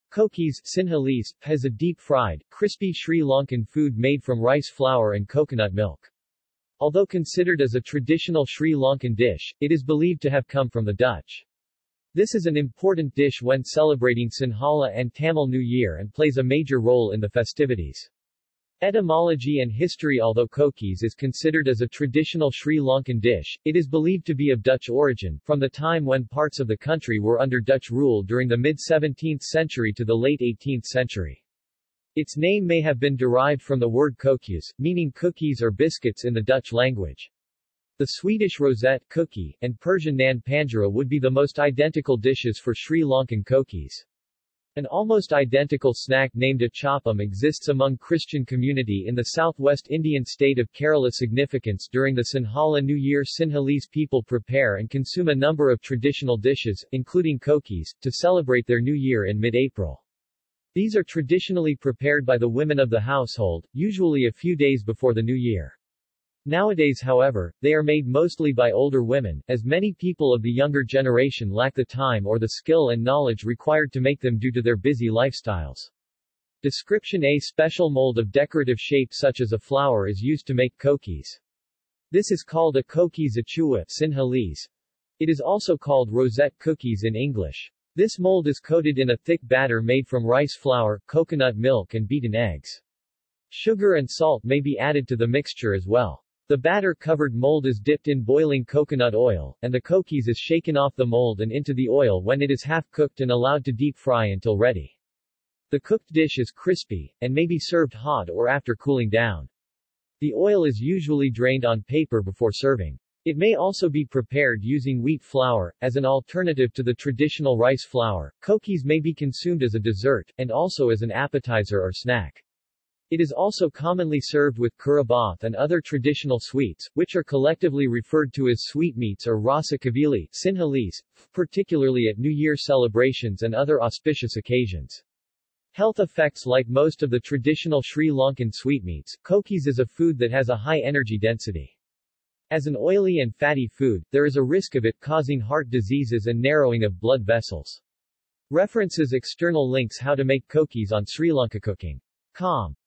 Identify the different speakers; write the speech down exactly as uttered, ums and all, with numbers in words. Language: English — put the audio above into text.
Speaker 1: Kokis, Sinhalese, is a deep-fried, crispy Sri Lankan food made from rice flour and coconut milk. Although considered as a traditional Sri Lankan dish, it is believed to have come from the Dutch. This is an important dish when celebrating Sinhala and Tamil New Year and plays a major role in the festivities. Etymology and history. Although Kokis is considered as a traditional Sri Lankan dish, it is believed to be of Dutch origin, from the time when parts of the country were under Dutch rule during the mid-seventeenth century to the late eighteenth century. Its name may have been derived from the word kokis, meaning cookies or biscuits in the Dutch language. The Swedish rosette cookie, and Persian naan panjara would be the most identical dishes for Sri Lankan Kokis. An almost identical snack named Achapam exists among Christian community in the southwest Indian state of Kerala. Significance. During the Sinhala New Year, Sinhalese people prepare and consume a number of traditional dishes, including kokis, to celebrate their new year in mid-April. These are traditionally prepared by the women of the household, usually a few days before the new year. Nowadays, however, they are made mostly by older women, as many people of the younger generation lack the time or the skill and knowledge required to make them due to their busy lifestyles. Description: a special mold of decorative shape such as a flower is used to make kokis. This is called a kokis achua, Sinhalese. It is also called rosette cookies in English. This mold is coated in a thick batter made from rice flour, coconut milk and beaten eggs. Sugar and salt may be added to the mixture as well. The batter-covered mold is dipped in boiling coconut oil, and the kokis is shaken off the mold and into the oil when it is half-cooked and allowed to deep fry until ready. The cooked dish is crispy, and may be served hot or after cooling down. The oil is usually drained on paper before serving. It may also be prepared using wheat flour. As an alternative to the traditional rice flour, kokis may be consumed as a dessert, and also as an appetizer or snack. It is also commonly served with kurabath and other traditional sweets, which are collectively referred to as sweetmeats or rasa kavili, Sinhalese, particularly at New Year celebrations and other auspicious occasions. Health effects. Like most of the traditional Sri Lankan sweetmeats, kokis is a food that has a high energy density. As an oily and fatty food, there is a risk of it causing heart diseases and narrowing of blood vessels. References. External links. How to make kokis on Sri Lanka Cooking dot com